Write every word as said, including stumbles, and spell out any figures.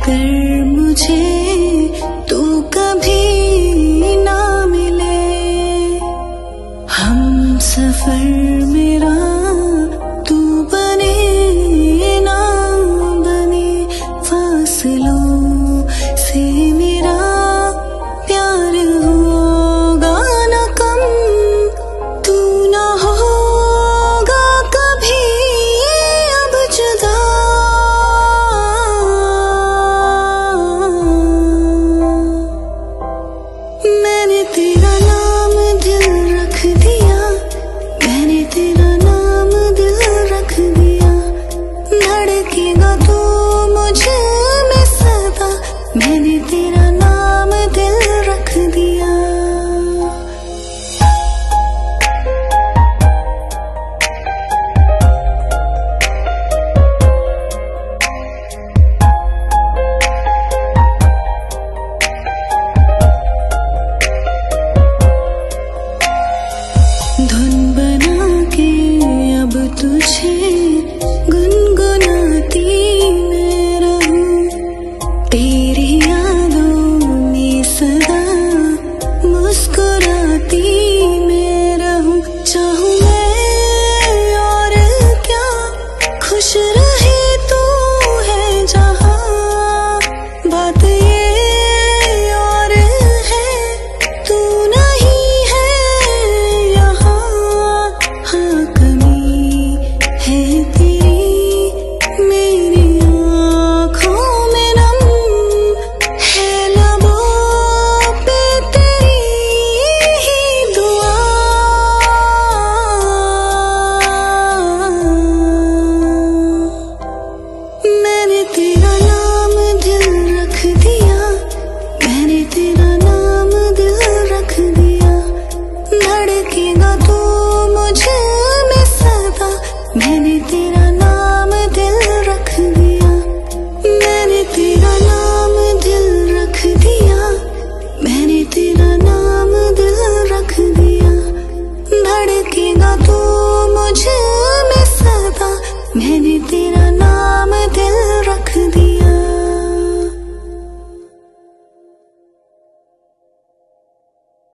अगर मुझे तू कभी ना मिले, हम सफर मेरा तू बने ना बने, फासलों से मेरा प्यार होगा न कम, तू ना होगा कभी अब जुदा। मैंने तेरा